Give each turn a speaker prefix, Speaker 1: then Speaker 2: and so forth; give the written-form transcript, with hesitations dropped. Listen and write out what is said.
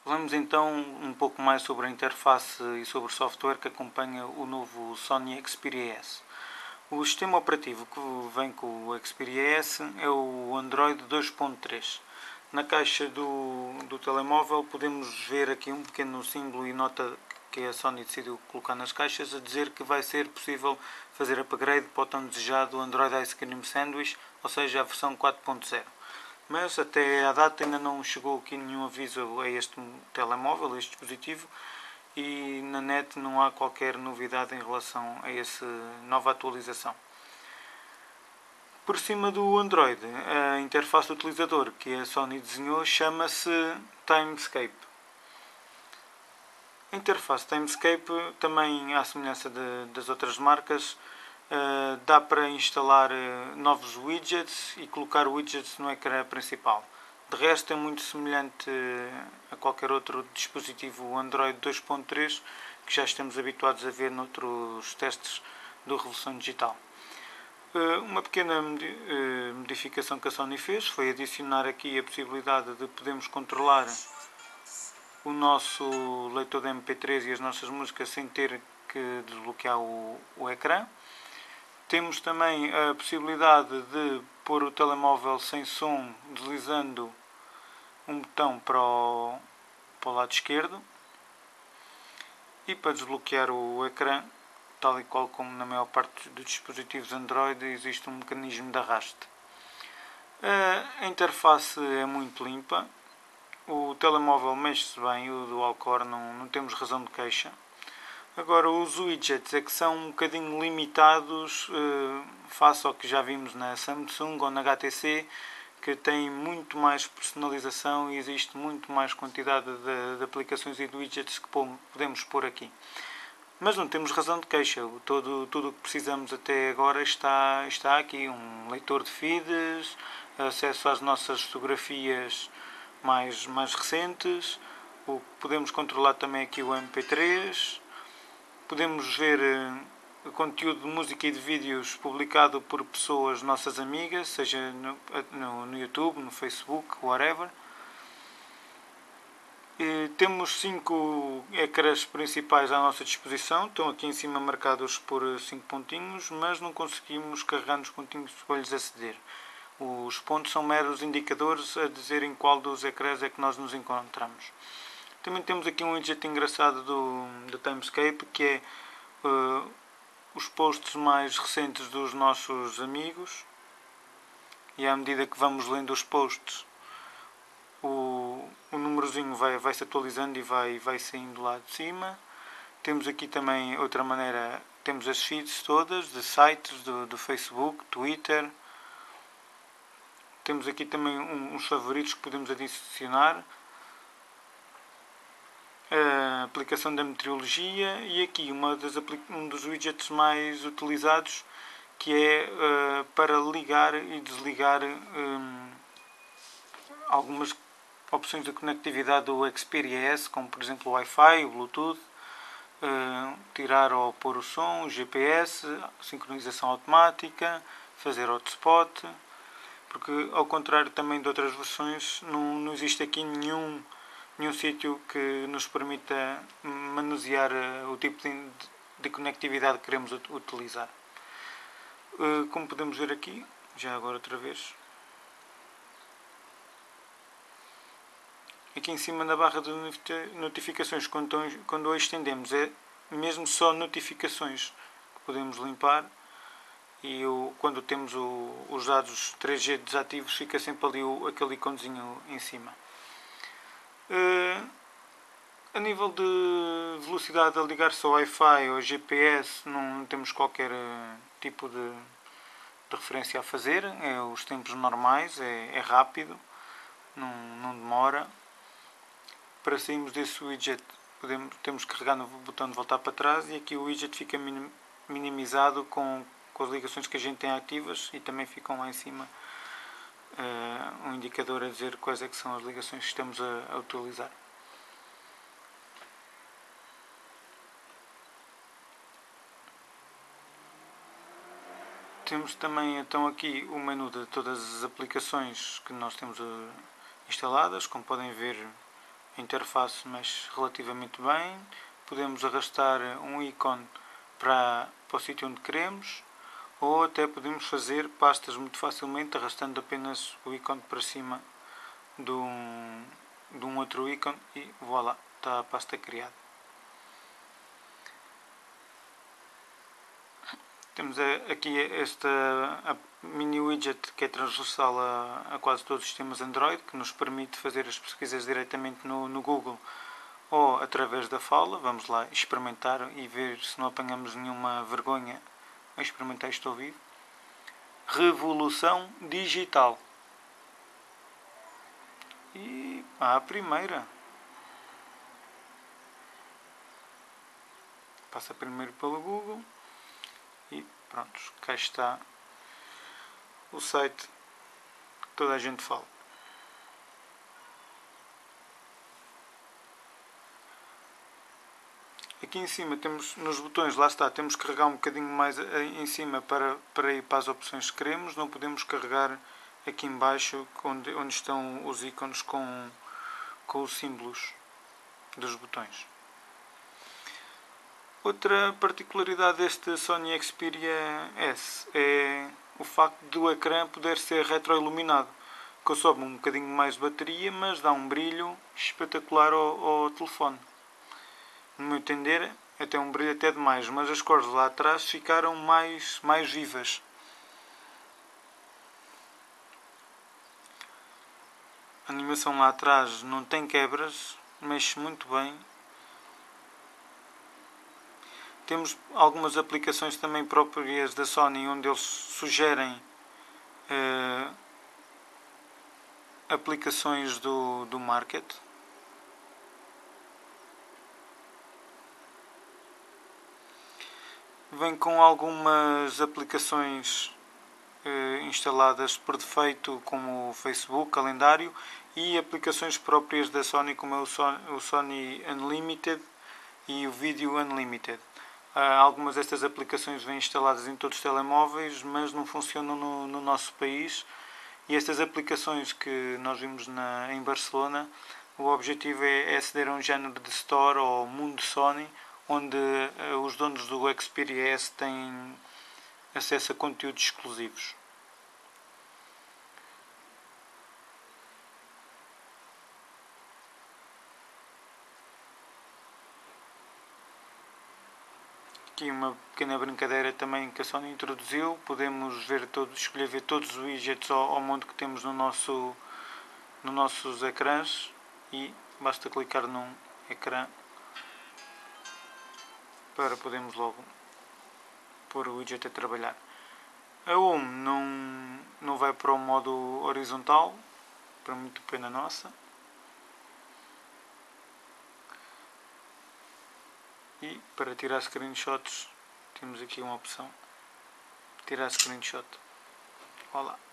Speaker 1: Falamos então um pouco mais sobre a interface e sobre o software que acompanha o novo Sony Xperia S. O sistema operativo que vem com o Xperia S é o Android 2.3. Na caixa do telemóvel podemos ver aqui um pequeno símbolo e nota que a Sony decidiu colocar nas caixas a dizer que vai ser possível fazer upgrade para o tão desejado Android Ice Cream Sandwich, ou seja, a versão 4.0. Mas até à data ainda não chegou aqui nenhum aviso a este telemóvel, a este dispositivo, e na net não há qualquer novidade em relação a essa nova atualização. Por cima do Android, a interface do utilizador que a Sony desenhou chama-se Timescape. A interface Timescape, também à semelhança das outras marcas, dá para instalar novos widgets e colocar widgets no ecrã principal. De resto, é muito semelhante a qualquer outro dispositivo Android 2.3 que já estamos habituados a ver noutros testes do Revolução Digital. Uma pequena modificação que a Sony fez foi adicionar aqui a possibilidade de podermos controlar o nosso leitor de MP3 e as nossas músicas sem ter que desbloquear o ecrã. Temos também a possibilidade de pôr o telemóvel sem som deslizando um botão para o lado esquerdo, e para desbloquear o ecrã, tal e qual como na maior parte dos dispositivos Android, existe um mecanismo de arraste. A interface é muito limpa, o telemóvel mexe-se bem, o dual core não temos razão de queixa. Agora, os widgets é que são um bocadinho limitados face ao que já vimos na Samsung ou na HTC, que tem muito mais personalização e existe muito mais quantidade de aplicações e de widgets que podemos pôr aqui. Mas não temos razão de queixa, tudo o que precisamos até agora está aqui. Um leitor de feeds, acesso às nossas fotografias mais recentes, podemos controlar também aqui o MP3, podemos ver conteúdo de música e de vídeos publicado por pessoas nossas amigas, seja no YouTube, no Facebook, whatever. Temos 5 ecrãs principais à nossa disposição, estão aqui em cima marcados por 5 pontinhos, mas não conseguimos carregar nos pontinhos para lhes aceder. Os pontos são meros indicadores a dizer em qual dos ecrãs é que nós nos encontramos. Também temos aqui um widget engraçado do Timescape, que é os posts mais recentes dos nossos amigos, e à medida que vamos lendo os posts, o númerozinho vai se atualizando e vai saindo lá de cima. Temos aqui também outra maneira, temos as feeds todas de sites do Facebook, Twitter. Temos aqui também uns favoritos que podemos adicionar, a aplicação da meteorologia, e aqui um dos widgets mais utilizados, que é para ligar e desligar algumas opções de conectividade do Xperia S, como por exemplo o Wi-Fi, o Bluetooth, tirar ou pôr o som, o GPS, sincronização automática, fazer hotspot, porque ao contrário também de outras versões, não existe aqui nenhum sítio que nos permita manusear o tipo de conectividade que queremos utilizar. Como podemos ver aqui, já agora outra vez, aqui em cima na barra de notificações, quando a estendemos, é mesmo só notificações que podemos limpar, e quando temos os dados 3G desativos, fica sempre ali aquele iconezinho em cima. A nível de velocidade a ligar-se ao Wi-Fi ou GPS, não temos qualquer tipo de referência a fazer. É os tempos normais, é rápido, não demora. Para sairmos desse widget, temos que carregar no botão de voltar para trás, e aqui o widget fica minimizado com as ligações que a gente tem ativas, e também ficam lá em cima um indicador a dizer quais é que são as ligações que estamos a utilizar. Temos também então aqui o menu de todas as aplicações que nós temos instaladas. Como podem ver, a interface mexe relativamente bem. Podemos arrastar um ícone para o sítio onde queremos, ou até podemos fazer pastas muito facilmente arrastando apenas o ícone para cima de um outro ícone e voilà, está a pasta criada. Temos aqui esta mini widget que é transversal a quase todos os sistemas Android, que nos permite fazer as pesquisas diretamente no Google ou através da fala. Vamos lá experimentar e ver se não apanhamos nenhuma vergonha a experimentar isto ao vivo. Revolução digital. E a primeira. Passa primeiro pelo Google. E pronto, cá está o site que toda a gente fala. Aqui em cima temos, nos botões, lá está, temos que carregar um bocadinho mais em cima para ir para as opções que queremos. Não podemos carregar aqui em baixo onde estão os ícones com os símbolos dos botões. Outra particularidade deste Sony Xperia S é o facto do ecrã poder ser retroiluminado. Consome um bocadinho mais de bateria, mas dá um brilho espetacular ao telefone. No meu entender, até um brilho até demais, mas as cores lá atrás ficaram mais vivas. A animação lá atrás não tem quebras, mexe muito bem. Temos algumas aplicações também próprias da Sony, onde eles sugerem aplicações do market. Vem com algumas aplicações instaladas por defeito, como o Facebook, calendário, e aplicações próprias da Sony, como é o Sony Unlimited e o Video Unlimited. Algumas destas aplicações vêm instaladas em todos os telemóveis, mas não funcionam no nosso país. E estas aplicações que nós vimos em Barcelona, o objetivo é aceder a um género de store ou mundo Sony, onde os donos do Xperia S têm acesso a conteúdos exclusivos. Aqui uma pequena brincadeira também que a Sony introduziu. Podemos escolher ver todos os widgets ao mundo que temos nos nossos ecrãs e basta clicar num ecrã para podermos logo pôr o widget a trabalhar. A Home não vai para o modo horizontal, para muito pena nossa. E para tirar screenshots temos aqui uma opção, tirar screenshot. Olá.